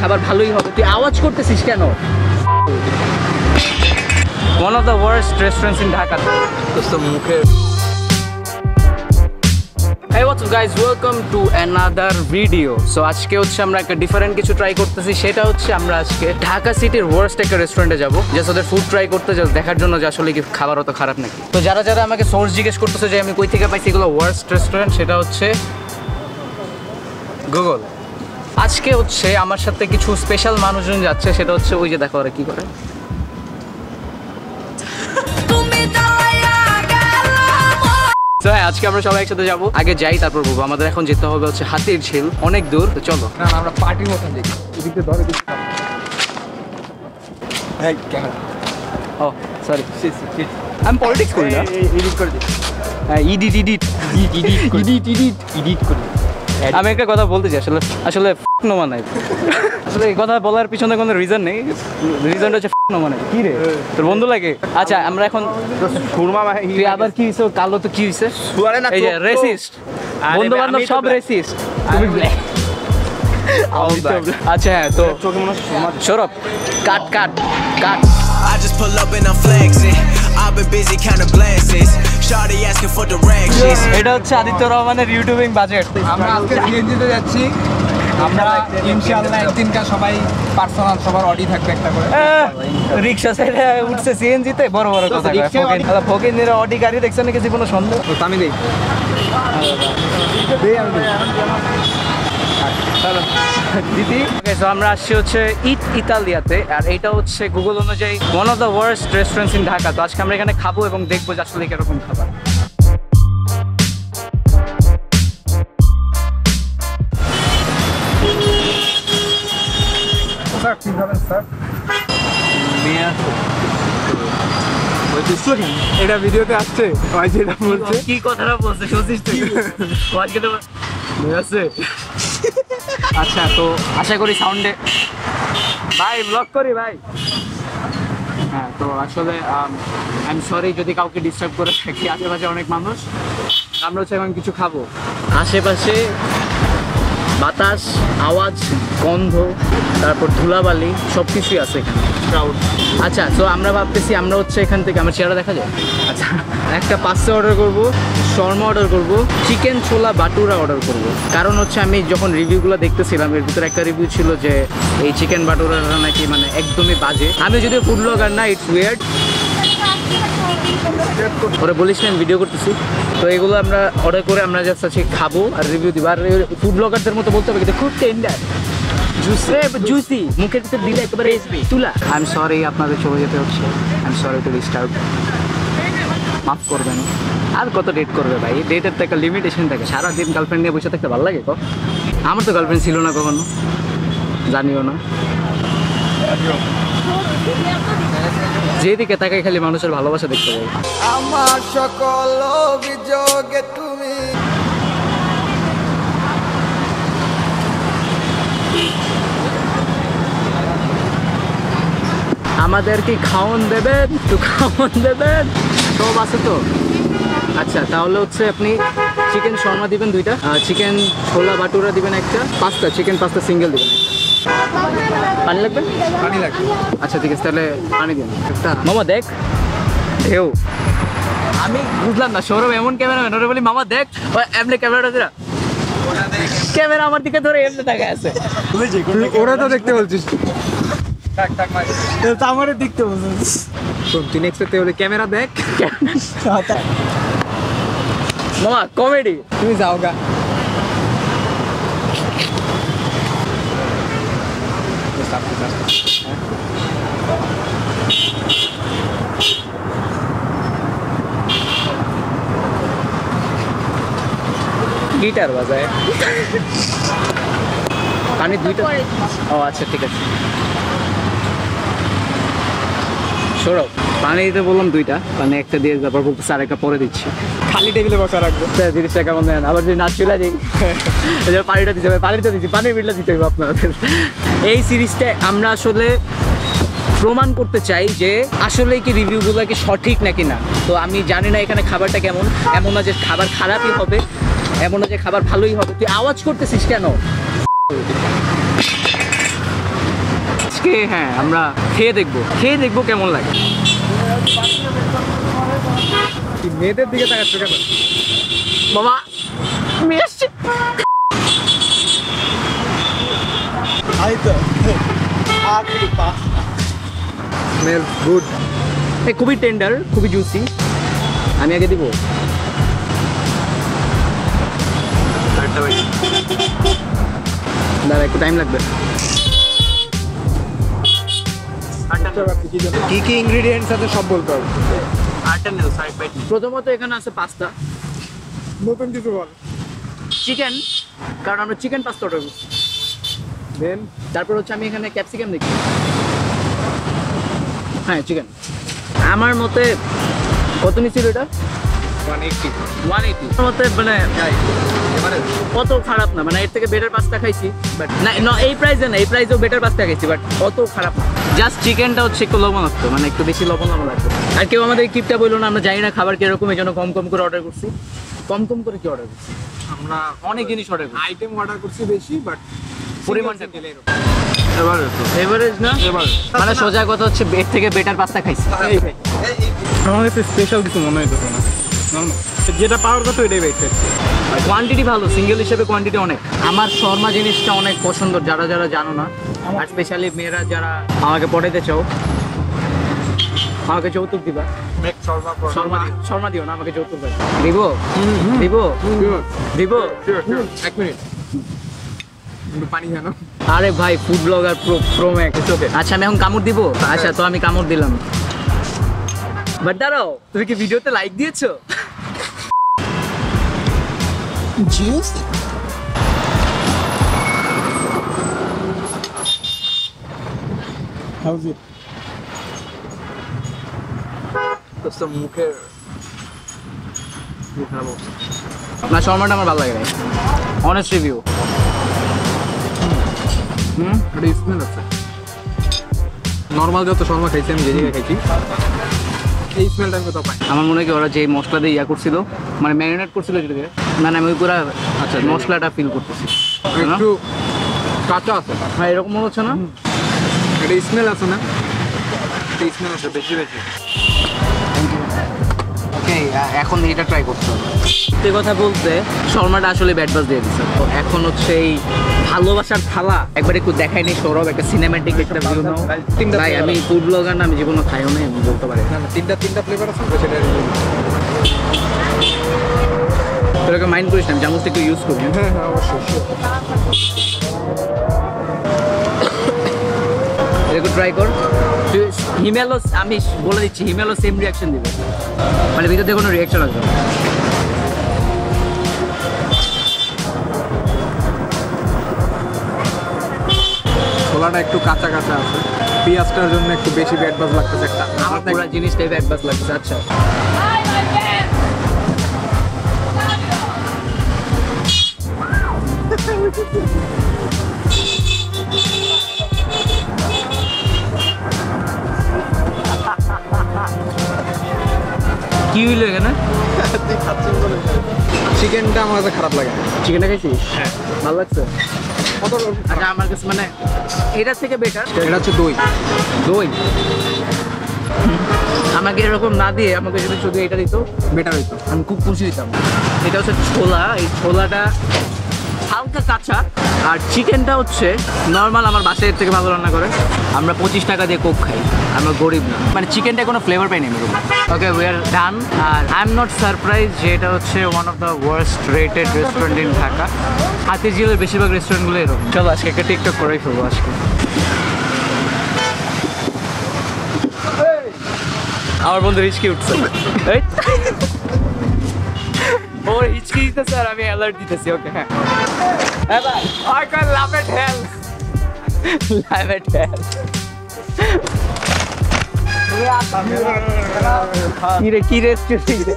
খাবার ভালোই হবে, তুই আওয়াজ করতেছিস কেন? One of the worst restaurants in Dhaka. Hey, what's up guys, welcome to another video. So আজকে হচ্ছে আমরা একটা ডিফারেন্ট কিছু ট্রাই করতেছি, সেটা হচ্ছে আমরা আজকে ঢাকা সিটির ওয়ার্স্ট একটা রেস্টুরেন্টে যাবো, জাস্ট ওদের ফুড ট্রাই করতে, জাস্ট দেখার জন্য যে আসলে কি খাবার অত খারাপ নাকি। তো যারা যারা আমাকে সোর্স জিজ্ঞেস করতেছে যে আমি কই থেকে পাইছি এগুলো ওয়ার্স্ট রেস্টুরেন্ট, সেটা হচ্ছে গুগল। আজকে হচ্ছে আমার সাথে কিছু স্পেশাল মানুষজন যাচ্ছে, সেটা হচ্ছে ওই যে দেখো ওরা কি করে। তো হ্যাঁ, আজকে আমরা সবাই একসাথে যাবো, আগে যাই তারপর বলবো। আমাদের এখন যেতে হবে হচ্ছে হাতির ঝিল, অনেক দূর, তো চলো। না আমরা পার্টির মতন দেখি, এদিকে ধরে দিচ্ছি। এই ক্যামেরা, ও সরি, আমি পলিটিক্স করি না, এডিট করে দিই। হ্যাঁ, ইডিট করি। আমি একটা কথা বলতে চাই, আসলে নোমা নাই, আসলে এই কথা বলার পিছনে কোনো রিজন নেই, রিজনটা হচ্ছে নোমা নাই। কি রে তোর বন্ধু লাগে? আচ্ছা আমরা এখন তুই আবার কি হইছে? কালো তো কি হইছে? এই যে রেসিস্ট, বন্ধু বান্ধব সব রেসিস্ট, তুমি ব্ল্যাক। আচ্ছা হ্যাঁ, তো সৌরভ কাট কাট কাট। I just pull up and I'm flexing. I've been busy counting blessings. Shawty asking for directions. এটা হচ্ছে আদিত্য রহমানের ইউটিউবিং বাজেট। আমরা আজকে সিএনজিতে যাচ্ছি, আমরা ইনশাআল্লাহ একদিনকার সবাই পার্সোনাল সবার অডি থাকবে একটা করে। রিকশা সাইডে উঠছে সিএনজিতে, বড় বড় কথা কয়। ফকিনের অডি গাড়ি দেখছেন নাকি জীবনে সন্দেহ? আমি দেই দিদি। ওকে, সো আমরা আসছি হচ্ছে ইতালিয়াতে, আর এটা হচ্ছে গুগল অনুযায়ী one of the worst restaurants in Dhaka. তো আজকে আমরা এখানে খাবো এবং দেখবো যে আসলে কিরকম খাবার। এটা ভিডিওতে আসছে, যেটা বলছে কি কথাটা বলছে শুনছিস তুই? আচ্ছা, তো আশা করি সাউন্ডে ভাই ব্লগ করি ভাই। হ্যাঁ, তো আসলে আই এম সরি যদি কাউকে ডিস্টার্ব করে থাকি, আশেপাশে অনেক মানুষ, আমরা হচ্ছে এখন কিছু খাবো। আশেপাশে বাতাস, আওয়াজ, গন্ধ, তারপর ধুলাবালি সব কিছুই আছে এখানে, ক্রাউড। আচ্ছা, তো আমরা ভাবতেছি আমরা হচ্ছে এখান থেকে, আমার চেহারা দেখা যায়? আচ্ছা, একটা পাস্তা অর্ডার করব, শর্মা অর্ডার করব, চিকেন ছোলা বাটুরা অর্ডার করব। কারণ হচ্ছে আমি যখন রিভিউগুলো দেখতেছিলাম, এর ভিতরে একটা রিভিউ ছিল যে এই চিকেন বাটুরাটা নাকি মানে একদমই বাজে। আমি যদি ফুড ব্লগার না, ইটস উইয়ার্ড, ওরা বলিস না আমি ভিডিও করতেছি। তো এগুলো আমরা অর্ডার করে আমরা জাস্ট আজকে খাবো আর রিভিউ দিব। আর ফুড ব্লগারদের মতো বলতে হবে কিন্তু খুব টেন্ডার, জুসি, মুখের ভিতরে দিলে একেবারে তুলা। আই এম সরি, আপনাদের চলে যেতে হচ্ছে, I am sorry to disturb, মাফ করবেন। আর কত ডেট করবে ভাই? ডেটের তো একটা লিমিটেশন থাকে, সারাদিন গার্লফ্রেন্ড নিয়ে বসে থাকতে ভালো লাগে? আমার তো গার্লফ্রেন্ড ছিল না কখনো, জানিও না। যেদিকে তাকাই খালি মানুষের ভালোবাসা দেখতে পাই। আমার সকল অভিযোগে তুমি আমাদের কি খাওয়ান দেবেন? তো খাওয়ান দেবেন, সব আছে তো। আচ্ছা, তাহলে হচ্ছে আপনি চিকেন শর্মা দিবেন 2টা, চিকেন ছোলা বাটুরা দিবেন একটা, পাস্তা, চিকেন পাস্তা সিঙ্গেল দিবেন একটা। পানি লাগবে? পানি লাগবে। আচ্ছা ঠিক আছে, তাহলে পানি দিন একটা। মামা দেখ ঢেউ, আমি বুঝলাম না, সৌরভ এমন ক্যামেরাম্যান, ওরা বলি মামা দেখ, এমনি ক্যামেরাটা দিরা, ক্যামেরা আমার দিকে ধরে এমনি দেখা আছে। ওরা তো দেখতে বলছিস, আমারে দেখতে বলছিস। তুই নেক্সট হলে ক্যামেরা দেখ। মামা কমেডি, তুমি যাও গা। গিটার বাজায়, পানি 2টা। ও আচ্ছা ঠিক আছে। সৌরভ পানি দিতে বললাম 2টা, পানি একটা দিয়ে তারপর বলতেছে আরেকটা পরে দিচ্ছি। খালি টেবিলে বসা রাখবো, 30 টাকা মনে হয়। আবার যদি না চলে যাই, পানিটা দিতে হবে, পানিটা দিচ্ছি, পানির বিলটা দিতে হবে আপনাদের। এই সিরিজটা আমরা আসলে প্রমাণ করতে চাই যে আসলে কি রিভিউগুলো কি সঠিক নাকি না। তো আমি জানি না এখানে খাবারটা কেমন, এমন না যে খাবার খারাপই হবে, এমন না যে খাবার ভালোই হবে। তুই আওয়াজ করতেছিস কেন? আজকে হ্যাঁ আমরা খেয়ে দেখবো কেমন লাগে। মেয়েদের দিকে তাকাচ্ছ কেন বাবা মেয়ে আসছে। Smells good. খুবই টেন্ডার, খুবই জুসি। আমি আগে দিব। দাঁড়া একটু টাইম লাগবে। কি কি ইনগ্রেডিয়েন্টস আছে সব বলতে হবে। প্রথমত এখানে আছে পাস্তা, নতুন কিছু বল। চিকেন, কারণ আমরা চিকেন পাস্তা অর্ডার করছি। দেন তারপর হচ্ছে আমি এখানে ক্যাপসিকাম দেখি। হ্যাঁ চিকেন। আমার মতে কত নিছিল এটা? 180 180 মতে মানে কত খারাপ না, মানে এর থেকে বেটার পাস্তা খাইছি, বাট না এই প্রাইসে না, এই প্রাইসেও বেটার পাস্তা খাইছি, বাট অত খারাপ না। জাস্ট চিকেনটা হচ্ছে একটু লবণাক্ত, মানে একটু বেশি লবণ লাগতো। আর কেউ আমাদের কিপটা বললো না, আমরা জানি না খাবার কিরকম, এই জন্য কম কম করে অর্ডার করছি। কম কম করে কি অর্ডার করছি? আমরা অনেক জিনিস অর্ডার করছি, আইটেম অর্ডার করছি বেশি, বাট পরিমাণটা এভারেজ না। মানে সোজা কথা হচ্ছে এর থেকে বেটার পাস্তা খাইছি। আমার কাছে স্পেশাল কিছু মনে হইতেছে না, যেটা পাওয়ার কথা ওইটাই বেশি। কোয়ান্টিটি ভালো, সিঙ্গেল হিসেবে কোয়ান্টিটি অনেক। আমার শর্মা জিনিসটা অনেক পছন্দ, যারা যারা জানো না, আর স্পেশালি মেয়েরা যারা আমাকে পড়াইতে চাও, আমাকে যৌতুক দিবা। শর্মা দিও না, আমাকে যৌতুক দিব। দিব দিব। এক মিনিট একটু পানি জানো। আরে ভাই ফুড ব্লগার প্রো ম্যাক্স। আচ্ছা আমি এখন কামড় দিব। আচ্ছা তো আমি কামড় দিলাম, বাট দাঁড়াও, তুমি কি ভিডিওতে লাইক দিয়েছো? Juicy. How's it? মুখের না শর্মাটা আমার ভালো লাগে না, অনেস্ট রিভিউ। একটা স্মেল আছে। নর্মাল যত শর্মা খাইছি আমি, যে জায়গায় খাইছি এই স্মেলটা আমি কোথাও পাই। আমার মনে হয় কি ওরা যে মশলা দিয়ে ইয়া করছিল, মানে ম্যারিনেট করছিল যেটাকে, মানে আমি ওই পুরো আচ্ছা মশলাটা ফিল করতেছি। একটু কাঁচা আছে। হ্যাঁ এরকম মনে হচ্ছে না? একটা স্মেল আছে না, একটা স্মেল আছে বেশি বেশি। ওকে এখন এটা ট্রাই করতে হবে। সত্যি কথা বলতে শর্মাটা আসলে ব্যাড বাস দিয়ে দিচ্ছে। তো এখন হচ্ছে এই ভালোবাসার থালা একবার একটু দেখাই নি সৌরভ, একটা সিনেম্যাটিক একটা ভিউ নাও। ভাই আমি ফুড ব্লগার না, আমি জীবনে খাইও না, আমি বলতে পারি না না, তিনটা ফ্লেভার আছে সেটা। তোকে মাইন্ড করিস না, আমি চামচটা একটু ইউজ করি। হ্যাঁ হ্যাঁ অবশ্যই। একটু ট্রাই কর। হিমেলো আমি বলে দিচ্ছি, হিমেলো সেম রিয়াকশন দিবে, মানে ভিতর থেকে কোনো রিয়াকশন আসবে না। ছোলাটা একটু কাঁচা কাঁচা আছে, পেঁয়াজটার জন্য একটু বেশি ব্যাড বাজ লাগতেছে একটা। আমার পুরো জিনিসটাই ব্যাড বাস লাগছে। আচ্ছা কি হইলো এখানে? চিকেনটা আমার কাছে খারাপ লাগে। চিকেনটা খাইছিস? হ্যাঁ ভালো লাগছে। কত? আচ্ছা আমার কাছে মানে এটার থেকে বেটার এটা হচ্ছে দই। দই আমাকে এরকম না দিয়ে আমাকে যদি শুধু এটা দিত বেটার হইতো, আমি খুব খুশি হইতাম। এটা হচ্ছে ছোলা, এই ছোলাটা হালকা কাঁচা, আর চিকেনটা হচ্ছে নর্মাল আমার বাসায় এর থেকে ভালো রান্না করে। আমরা 25 টাকা দিয়ে কোক খাই, আমরা গরিব না, মানে চিকেনটা কোনো ফ্লেভার পাইনি আমি। Okay we are done. আর আই এম নট সারপ্রাইজ যে এটা হচ্ছে one of the worst rated restaurant in Dhaka. হাতিঝিলের বেশিরভাগ রেস্টুরেন্টগুলো এরকম। চলো আজকে একটা টিকটক করেই ফেলবো আজকে। আমার বন্ধু হিচকি উঠছে, ওর হিচকি দিতেছে আর আমি অ্যালার্ট দিতেছি। ওকে হ্যাঁ কি রেস্টুরেন্ট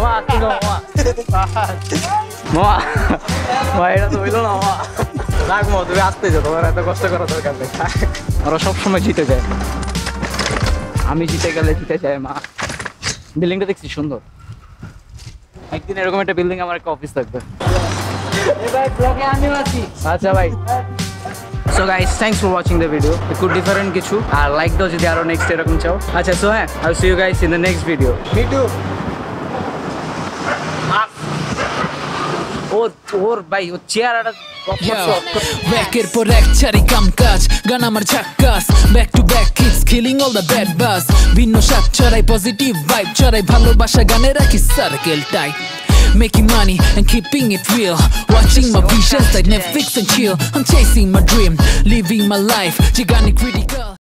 এটা তো হইলো না মামা। রাখ মা, তুমি আসতে যাও, তোমার এত কষ্ট করার দরকার নেই। ওরা সবসময় জিতে যায়, আমি জিতে গেলে জিতে যায় মা। বিল্ডিংটা দেখছি সুন্দর, একদিন এরকম একটা বিল্ডিং আমার একটা অফিস থাকবে। আচ্ছা ভাই so guys thanks for watching the video, একটু ডিফারেন্ট কিছু, আর লাইক দাও যদি আরো নেক্সট এরকম চাও। আচ্ছা সো হ্যাঁ, I will see you guys in the next video. Me too. ওর ভাই ও চেয়ারটা ব্যাকের পর এক চারি কাম কাজ, গান আমার ঝাক্কাস, back to back hits killing all the bad bass. ভিন্ন স্বাদ ছড়াই, পজিটিভ ভাইব ছড়াই, ভালোবাসা গানে রাখি circle tight. Making money and keeping it real, watching my visions like Netflix and chill. I'm chasing my dream, living my life, gigantic critical.